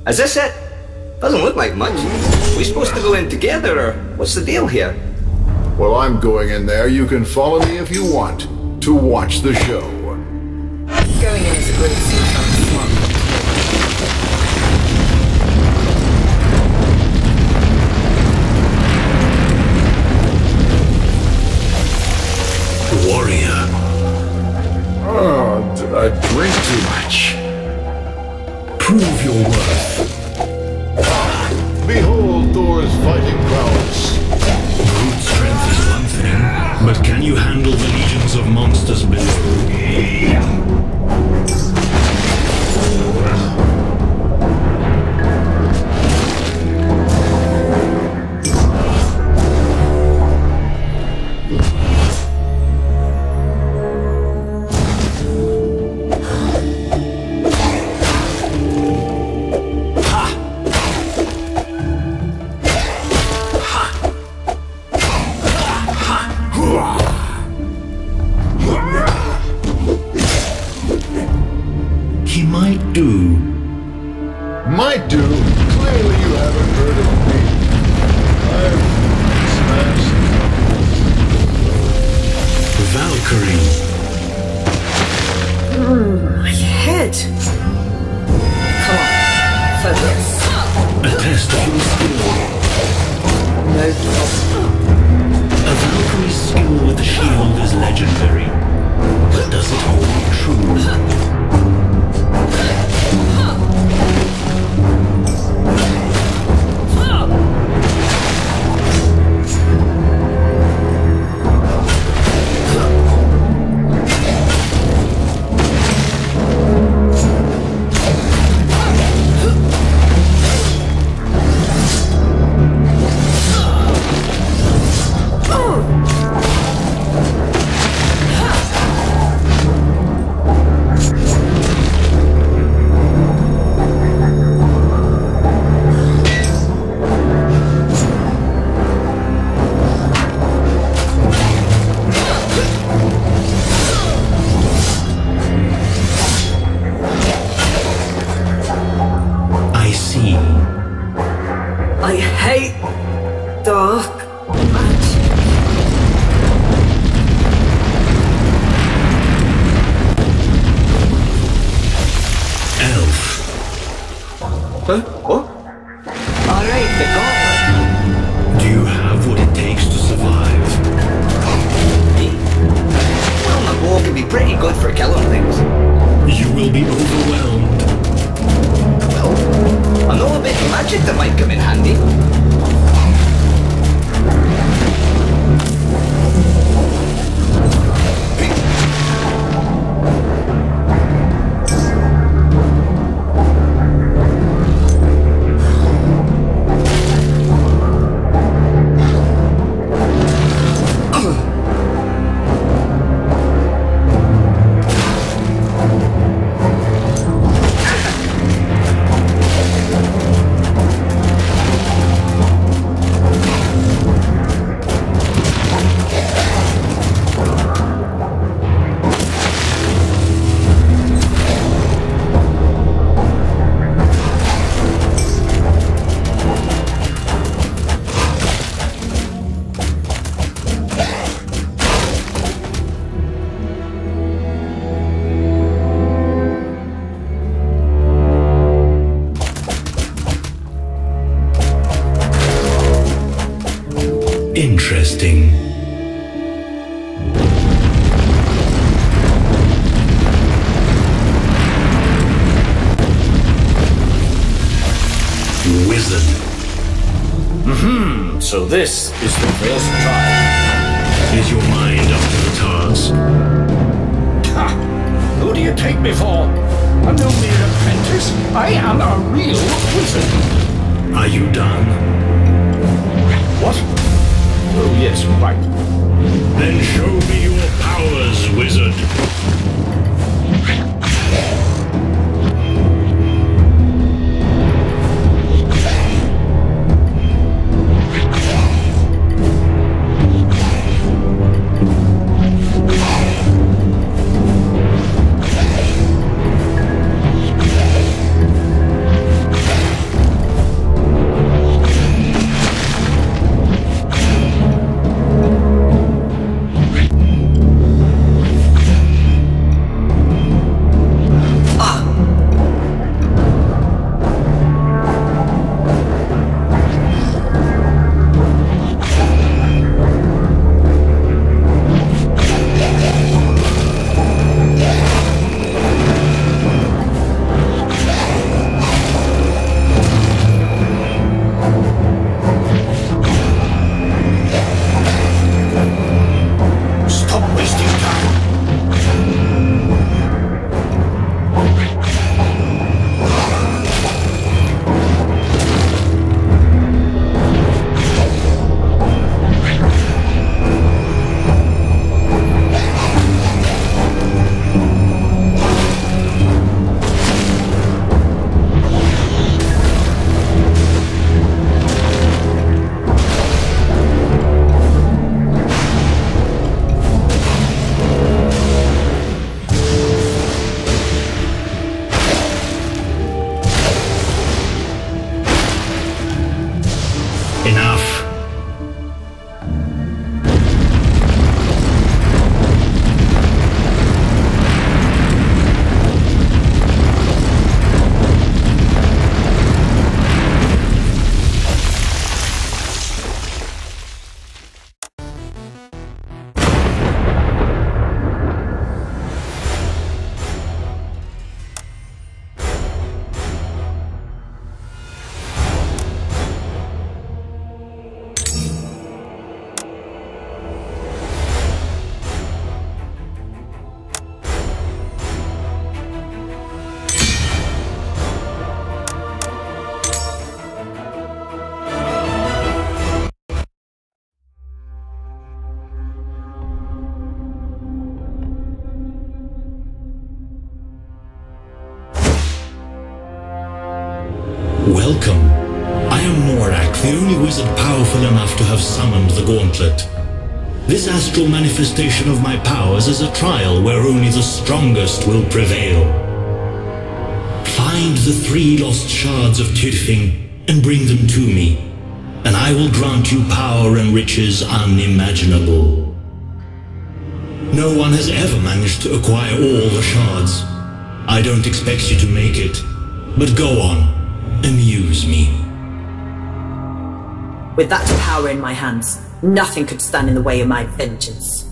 Is this it? Doesn't look like much. We supposed to go in together, or what's the deal here? Well, I'm going in there. You can follow me if you want to watch the show. Going in is a good smart. Warrior. Oh, did I drink too much? Prove your worth. Behold Thor's fighting prowess. Brute strength is one thing, but can you handle the legions of monsters below? He might do. Might do? Clearly you haven't heard of me. I've smashed. Valkyrie. My head. Come on, focus. A test of your skill. No problem. A Valkyrie's skill with the shield is legendary. But does it hold true? I hate dark magic. Elf. Huh? What? Alright, the Gauntlet. Do you have what it takes to survive? Me? Well, my bow can be pretty good for killing things. You will be overwhelmed. Well, I know a bit of magic that might come in handy. Interesting. Wizard. So this is the first try. Is your mind up to the task? Ha! Who do you take me for? I'm no mere apprentice. I am a real wizard. Are you done? What? Oh, yes, right. Then show me your powers, wizard. Welcome. I am Morak, the only wizard powerful enough to have summoned the Gauntlet. This astral manifestation of my powers is a trial where only the strongest will prevail. Find the 3 lost shards of Tirfing and bring them to me, and I will grant you power and riches unimaginable. No one has ever managed to acquire all the shards. I don't expect you to make it, but go on, amuse me. With that power in my hands, nothing could stand in the way of my vengeance.